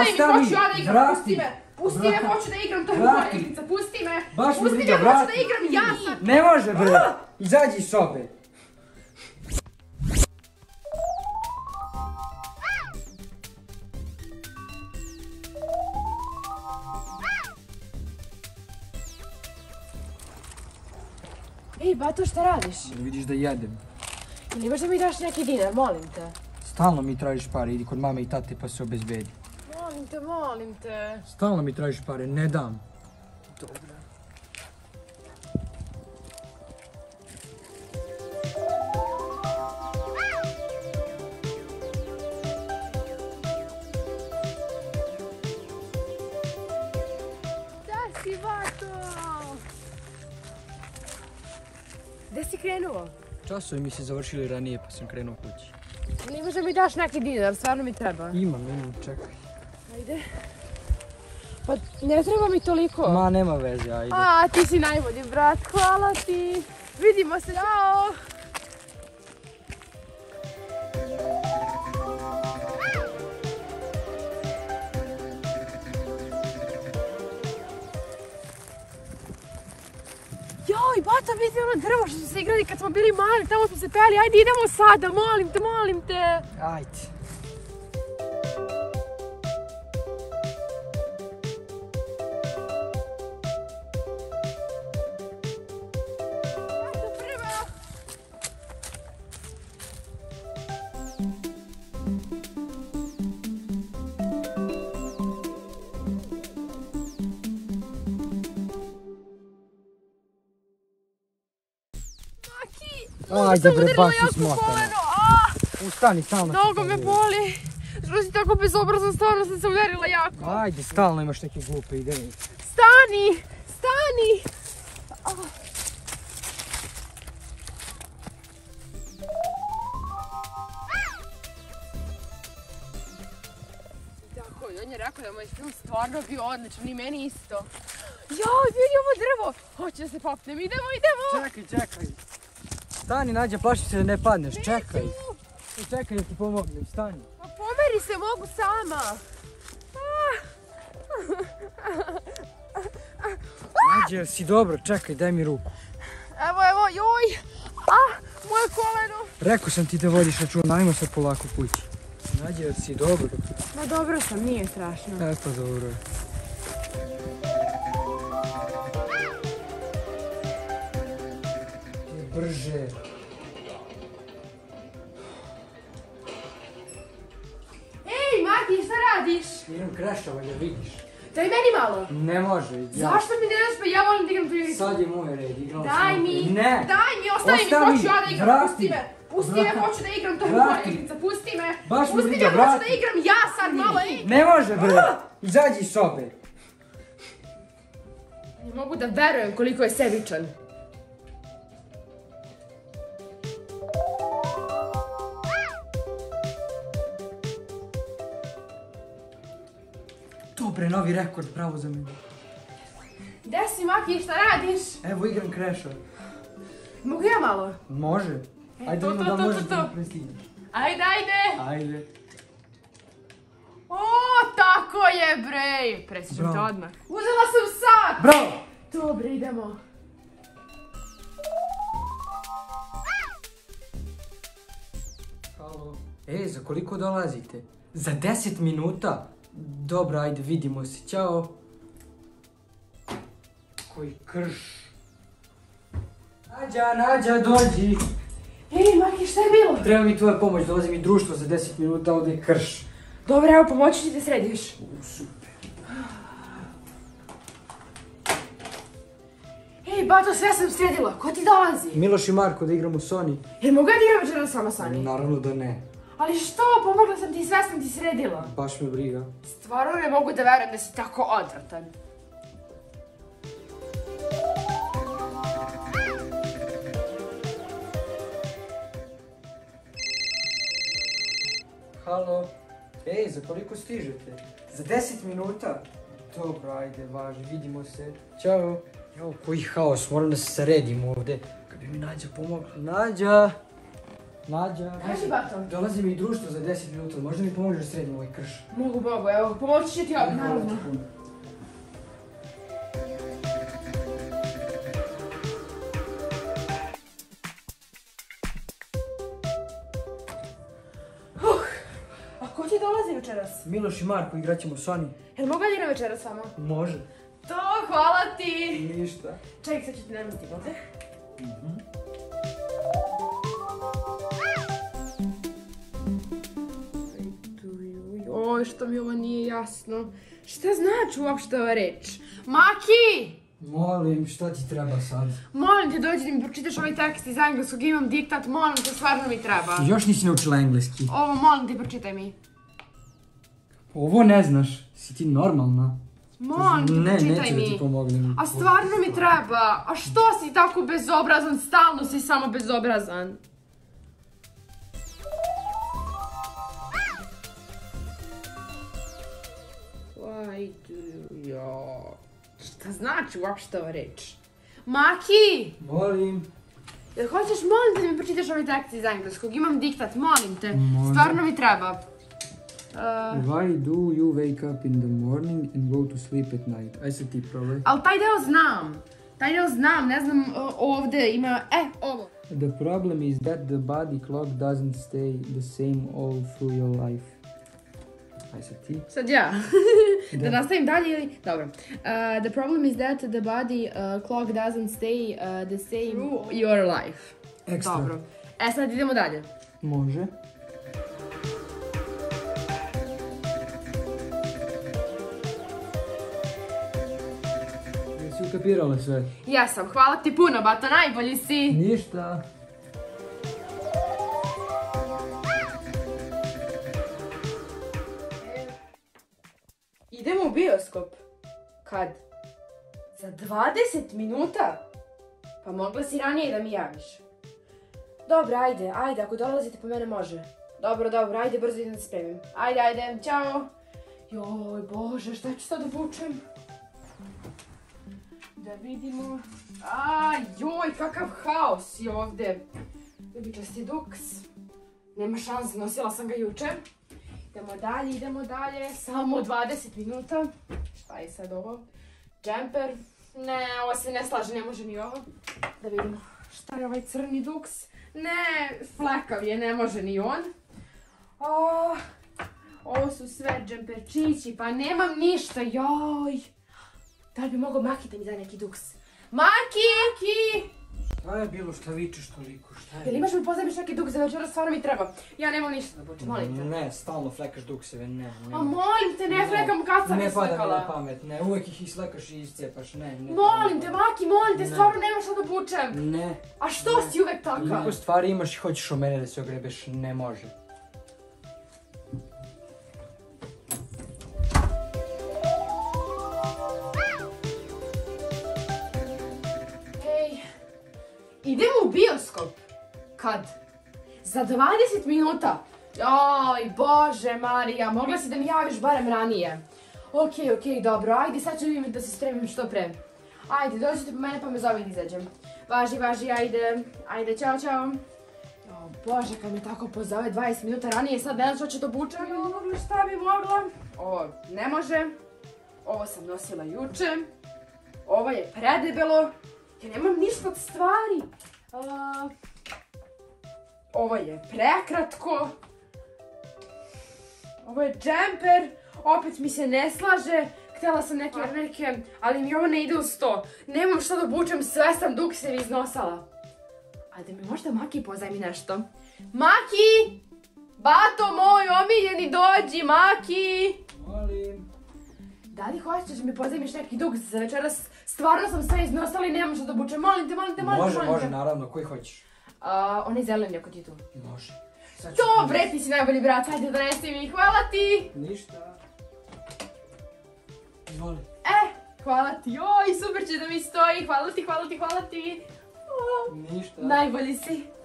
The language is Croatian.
ostavi mi, hoću ja da igram, pusti me. Pusti me, hoću da igram, to je moja igrica, pusti me. Pusti me, hoću da igram ja sad. Ne može bre, izađi iz sobe. Ej, Bato, šta radiš? Vidiš da jedem. Ili možda mi daš neki dinar, molim te. Stalno mi tražiš pare, idi kod mame i tate pa se obezbedi. Molim te, molim te. Stalno mi tražiš pare, ne dam. Dobro. Da si, Bato! Gde si krenuo? Časovi mi se završili ranije pa sam krenuo kući. Ili možda mi daš neki dinar, stvarno mi treba. Imam, čekaj. Ajde. Pa ne treba mi toliko. Ma, nema veze, ajde. A, ti si najbolji brat, hvala ti. Vidimo se, ćao. Joj, Bato, vidi ono drvo što smo se igrali kad smo bili mali, tamo smo se peli, ajde idemo sada, molim te. Ajde. Bato, prva. Ajde bre, baš si smotana. Ustani, stalno. Mnogo me boli. Što si tako bezobrazan, stvarno sam se udarila jako. Ajde, stalno imaš neke glupe ideje. Stani! Stani! Tako, on je rekao da moj film stvarno bio odličan i meni isto. Joj, vidi ovo drvo! Hoću da se popnem, idemo! Čekaj. Stani, Nađa, plaši se da ne padneš, čekaj. Čekaj da ti pomognem, stani. Pa pomeri se, mogu sama. Nađa, jel si dobro? Čekaj, daj mi ruku. Evo, joj! Moje koleno! Rekao sam ti da vodiš računa, ajmo sad polako kući. Nađa, jel si dobro? Ma dobro sam, nije strašno. Pa dobro je. Brže. Ej, Maki, šta radiš? Idem krešava da vidiš. Daj meni malo. Ne može. Zašto mi ne daš, pa ja volim da igram tu igricu. Sad je moj red, igrao sam. Daj mi. Ne. Daj mi, ostavi mi, hoću ja da igram, pusti me. Pusti me, hoću da igram, to je moja igrica, pusti me. Baš me Pusti me, briga, hoću vrati. da igram ja sad malo, ej. Ne može bre. Izađi iz sobe. Ne mogu da verujem koliko je sebičan. Dobre, novi rekord, bravo za mene. Gde si, Maki, šta radiš? Evo igram krešava. Mogu ja malo? Može. Ajde, to, ono to, da to, možeš to. da me preslidiš. Ajde! Ajde. O, tako je, bre! Preslišam te Bravo. odmah. Uzela sam sat! Bravo! Dobre, idemo. Halo. Za koliko dolazite? Za 10 minuta? Dobro, ajde, vidimo se. Ćao. Koji krš. Nađa, dođi. Ej, Maki, šta je bilo? Treba mi tvoja pomoć, dolazi mi društvo za 10 minuta, ovdje je krš. Dobro, evo, pomoći ti da središ. Super. Ej, Bato, sve sam sredila. Ko ti dolazi? Miloš i Marko da igramo Sony. Jer mogu ja da igram večeras sama Sani? Naravno da ne. Ali što? Pomogla sam ti i sve sam ti sredila. Baš me briga. Stvarno ne mogu da verujem da si tako odvratan. Halo. Za koliko stižete? Za 10 minuta? Dobro, ajde, važi, vidimo se. Ćao. Evo, koji haos, moram da se sredim ovdje. Kad bi mi Nađa pomogla. Nađa! Nađa. Kaži, bato. Dolazi mi društvo za 10 minuta, možda mi pomožeš da sredim ovaj krš? Mogu, evo, pomoći će ti ovdje, naravno. A ko ti dolazi večeras? Miloš i Marko, igrat ćemo Sony. Jel mogu da igram večeras s vama? Može. To, hvala ti! Ništa. Čekaj, sad ću ti namestiti ovdje. Oj, što mi ovo nije jasno. Šta znači uopšte ova reč? Maki! Molim, šta ti treba sad? Molim te, dođi da mi pročitaš ovaj tekst iz engleskog, imam diktat, molim te, stvarno mi treba. Još nisi naučila engleski. Ovo, molim te, pročitaj mi. Ovo ne znaš, si ti normalna? Molim te, Ne, pročitaj neću da ti mi. pomognem. A stvarno mi treba. A što si tako bezobrazan? Stalno si samo bezobrazan. Why do you... Šta znači uopšte ova reč? Maki! Molim. Jel hoćeš, molim te, da mi pročitaš ovaj tekst iz engleskog? Imam diktat, molim te. Može. Stvarno mi treba. Why do you wake up in the morning and go to sleep at night? Aj sad ti probaj. Ali taj deo znam. Taj deo znam, ne znam, ovdje ima, ovo. The problem is that the body clock doesn't stay the same all through your life. Aj sad ti. Sad ja. Da Da. nastavim dalje ili... Dobro. The problem is that the body clock doesn't stay the same through your life. Ekstra. Dobro. Sad idemo dalje. Može. Jesi ukapirala sve? Jesam, hvala ti puno, Bata, najbolji si. Ništa. Idemo u bioskop. Kad? Za 20 minuta? Pa mogla si ranije da mi javiš. Dobro, ajde, ako dolazite po mene može. Dobro, ajde, brzo idem da se spremim. Ajde, ćao. Joj, Bože, šta ću sad obučem? Da vidimo. Joj, kakav haos je ovdje. Ljubičasti duks. Nema šanse, nosila sam ga juče. Idemo dalje, samo 20 minuta. Šta je sad ovo? Džemper. Ne, ovo se ne slaže, ne može ni ovo. Da vidimo. Šta je ovaj crni duks? Ne, flekav je, ne može ni on. Ovo su sve džemperčići, pa nemam ništa, joj. Da li bi mogao Maki da mi da neki duks? Maki! Šta je bilo, šta vičeš toliko, šta je? Jel imaš mi pozajmiš neki duks za večera, stvarno mi treba. Ja nemam ništa da obučem, molim te. Ne, stalno flekaš dukseve, ne. A molim te, ne flekam kad sam Ne pada mi islekala. na pamet, ne, uvijek ih islekaš i iscepaš, ne. Molim te, Maki, molim te, stvarno nemaš što da obučem. Ne. A što si uvek takav? Koliko stvari imaš i hoćeš o mene da se ogrebeš, ne može. Idemo u bioskop. Kad? Za 20 minuta. Oj, Bože, Marija, mogla si da mi javiš barem ranije. Okej, dobro, ajde, sad ću vidim da se spremim što pre. Ajde, dođite po mene pa me zove da izađem. Važi, ajde, ćao. O, Bože, kad me tako pozove 20 minuta ranije, sad ne znam što ću da obučem. Šta bi mogla? Ovo ne može. Ovo sam nosila juče. Ovo je predebelo. Ja nemam ništa od stvari. Ovo je prekratko. Ovo je džemper. Opet mi se ne slaže. Htjela sam neke, ali mi ovo ne ide uz to. Nemam što da obučem, sve sam duksevi iznosala. A da mi možda Maki pozajmi nešto. Maki! Bato moj omiljeni, dođi, Maki! Molim. Da li hoćeš da mi pozajmiš neki duks za večeras? Stvarno sam sve iznosala i nemam što da obučem. Molim te. Može, naravno, koji hoćeš? Onaj zeleni ako ti tu. Može. Dobre, ti si najbolji brat, hajde donesi mi, hvala ti! Ništa. Izvoli. Hvala ti, joj, super će da mi stoji, hvala ti. Ništa. Najbolji si.